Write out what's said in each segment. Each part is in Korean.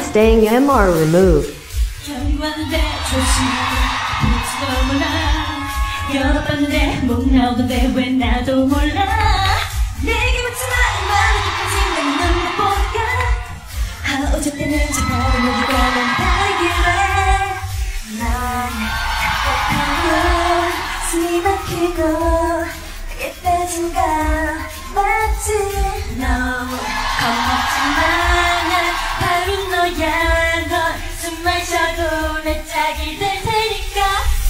staying MR removed. 여러 번내 목 나오던데 왜 나도 몰라 내게 묻지 마 마음이 깊은 생각이 너무 볼까 어쨌든 다른 여기가 난 다르길래 난 답답하고 숨이 막히고 크게 빠진가 맞지 No 겁먹지마 난 바로 너야 넌 숨만 쉬어도 내 짝이 될 테니까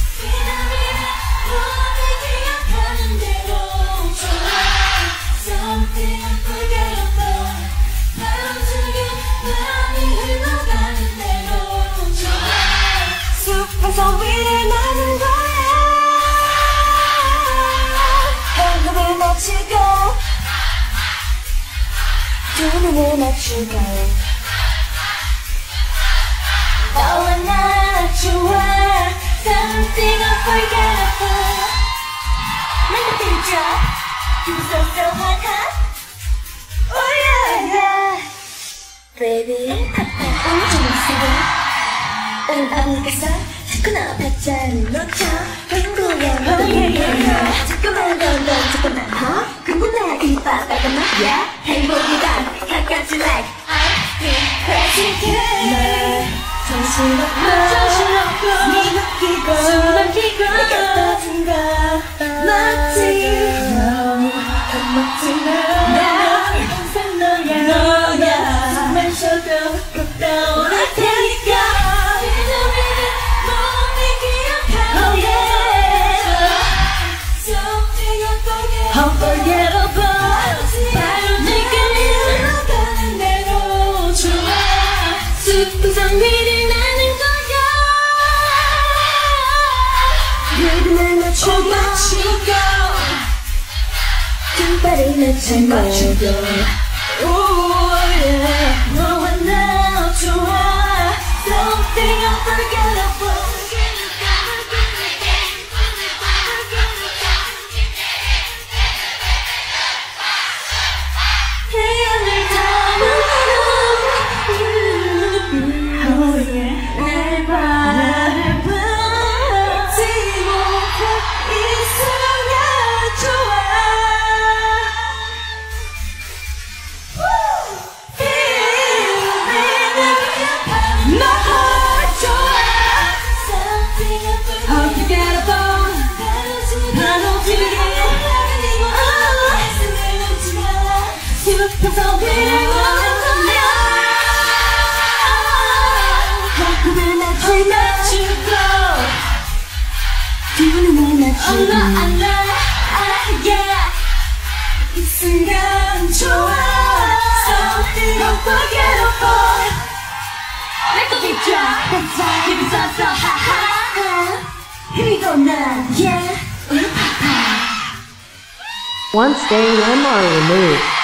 너를 기억하는 대로 좋아 Something unforgettable 바람 속에 밤이 흘러가는 대로 좋아 숲에서 위를 나는 거야 한숨을 멈추고 두 눈을 맞추고 너와 나 좋아 Something unforgettable Let the beat drop You so so hot hot Oh yeah yeah Baby 좋았어 나는 아무겠어 자꾸 나 박자를 놓쳐 궁금해 Oh yeah yeah 자꾸만 넌 자꾸만 궁금해 이 바다가 말야 행복이란 가까지 like I feel crazy girl 정신없고 숨이 막히고 내가 떠든가 맞지 겁먹지마 난 항상 너야 숨만 쉬어도 꼭 떠오를 테니까 몸이 기억하고 Something unforgettable 바로 내게 흘러가는 대로 좋아 숲에서 위를 나는 거야 리듬을 맞추고 끈발을 맞추고 Oh yeah 너와 나 좋아 Something unforgettable 태양을 담아 날 바라봐 잊지 못해 이 순간 좋아 너 좋아 Unforgettable 바로 지금 숲에서 위를 보는 거야 꿈을 맞추고 두 눈을 맞추고 yeah 이 순간 좋아 Something unforgettable Let the beat drop Give it up so high Here we go now yeah One staying MR removed.